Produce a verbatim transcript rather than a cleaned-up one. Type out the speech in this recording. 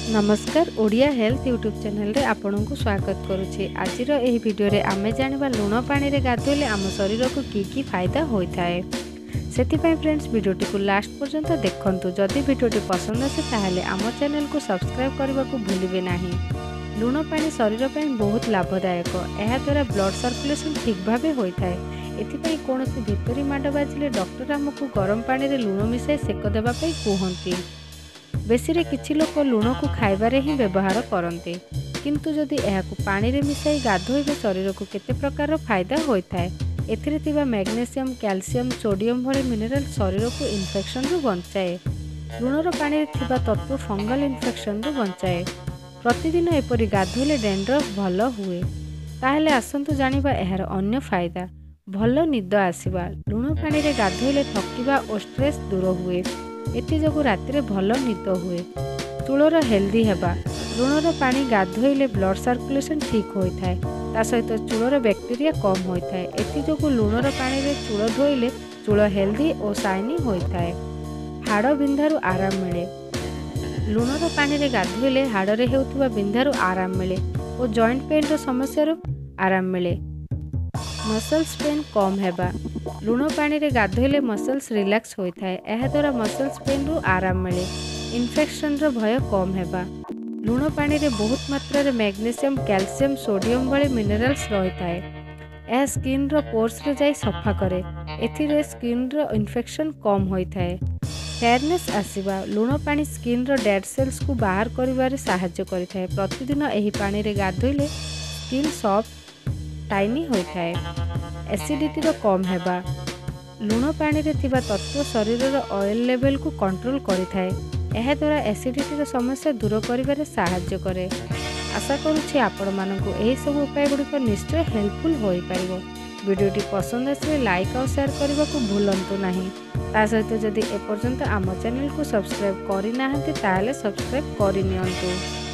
नमस्कार Odia health YouTube channel रे आपन को स्वागत करुछि। आजिर एही वीडियो रे आमे जानिबा लुण पानी रे गाधोइले आम शरीर को की की फायदा होइथाय। सेथिपई फ्रेंड्स वीडियोटी को लास्ट पर्यंत देखंतु। जदि वीडियोटी पसंद आसे ताहले आम चैनल को सब्सक्राइब करबा को भूलिबे नाही। लुण पानी शरीर पई बहुत लाभदायक। एहा द्वारा ब्लड सर्कुलेशन ठीक भाबे होइथाय। एथिपई कोनोसी भितरी माड बाजिले डॉक्टर हमकु गरम पानी रे लुण मिसाई सेक देबा पई कहंती। बेसी रे किछि लोक लुण को खाइबारे ही व्यवहार करते, किंतु जदि एहाकु पानी रे मिसाई गाधोइबे शरीर को केते प्रकार फायदा होइथाय। एथिरे थिबा मैग्नेशियम, कैल्शियम, सोडियम भली मिनरल शरीर को इन्फेक्शन रु बंचाए। लुणर पानी रे थिबा तत्व फंगल इन्फेक्शन रु बंचाए। प्रतिदिन एपरि गाधोइले डेंड्रफ भल हुए। ताहले आसंतु जानिबा एहार अन्य फायदा। भल निद आसीबा। लुण पानी रे गाधोइले थकिबा और स्ट्रेस दूर हुए। एथि जोगु राति रे भल निद हुए। चूलर हेल्दी हेबा। लुणर पानी गाधोइले ब्लड सर्कुलेशन ठीक होइथाय। ता सहित चूलर बैक्टेरिया कम होइथाय। एथि जोगु लुणर पानी रे चूल धोइले चूल हेल्दी और शाइनी होइथाय। हाड़ बिंधारु आराम मिले। लुणर पानी रे गाधोइले हाड़ रे हेउथुबा बिंधारु आराम मिले और जॉइंट पेन रो समस्या रो आराम मिले। मसल्स पेन कम हेबा। लुण पानी रे गाधोइले मसल्स रिलैक्स होइथाय। एहा द्वारा मसल्स पेन रु आराम मिले। इन्फेक्शन रो भय कम हेबा। लुण पानी रे बहुत मात्रा रे मैग्नेशियम, कैल्शियम, सोडियम भली मिनरल्स रहिथाय। एहा स्किन रो पोर्स रे जाई सफा करे। एथिरे स्किन रो इन्फेक्शन कम होइथाय। फेयरनेस आसीबा। लुण पानी स्किन रो डेड सेल्स को बाहर करिबारे सहायता करिथाय। प्रतिदिन एही पानी रे गाधोइले स्किन सॉफ्ट टाइनी होइथाय। एसिडिटी रो कम हेबा। लुण पानी रे थिबा तत्व शरीर रो ऑयल लेवल को कंट्रोल करिथाय। एहा द्वारा एसिडिटी रो समस्या दूर करिबारे सहायता करे। आशा करूछि आपण मानकु एही सब उपाय गुडिक निश्चय हेल्पफुल होई पारिबो। वीडियोटी पसंद आसे लाइक और शेयर करबा को भूलंतु नाही। ता सहित जदि ए पर्यंत आम चैनल को सब्सक्राइब करि नाहंती ताले सब्सक्राइब करि नियंतु।